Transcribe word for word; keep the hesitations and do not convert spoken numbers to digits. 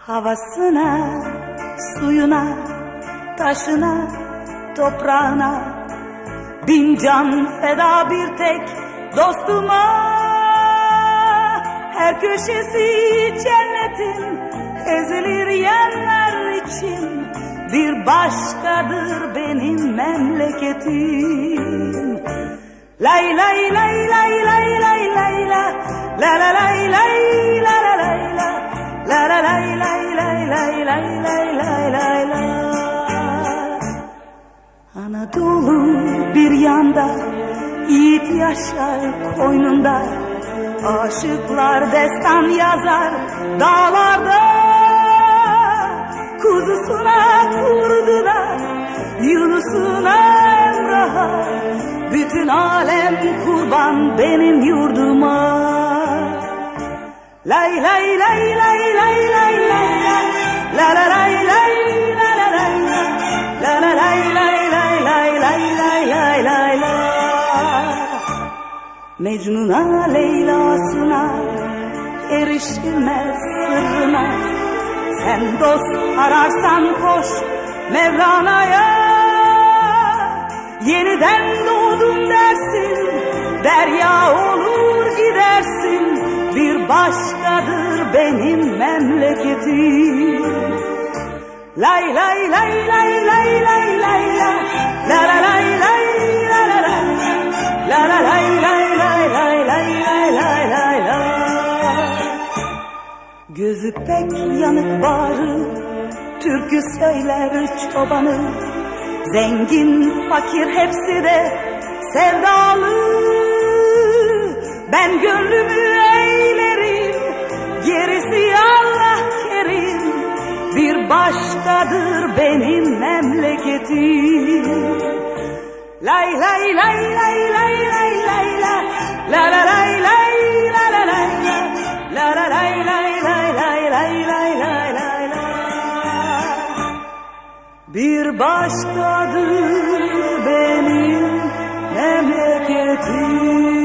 Havasına, suyuna, taşına, toprağına bin can feda bir tek dostuma. Her köşesi cennetin ezilir yerler için bir başkadır benim memleketim. Lay lay lay lay lay lay lay la la la lay lay la la lay la la la lay lay lay lay lay lay lay lay la. Anadolu bir yanda, yiğit yaşar koynunda, aşıklar destan yazar dağlarda. Kuzusuna kurdu da Yunus'una Emrah'a, bütün alem kurban benim yurduma. Lay lay lay lay lay lay lay la la lay lay la la lay la la lay lay lay lay lay lay lay lay la. Mecnun'a Leyla'sına erişilmez sırrına, sen dost ararsan koş Mevlana'ya. Yeniden doğdum dersin, derya olur gidersin, bir başkadır benim memleketim. Lay lay lay lay lay lay lay la la la lay lay la la la la la lay lay lay lay lay lay lay lay la. Gözü pek yanık bağrı, türkü söyler çobanı, zengin fakir hepsi de sevdalı. Ben gönlümü eğlerim, gerisi Allah kerim, bir başkadır benim memleketim. Lay lay lay lay lay lay lay la la la lay lay la la lay la la lay lay lay lay lay lay lay lay la. Bir başkadır benim memleketim.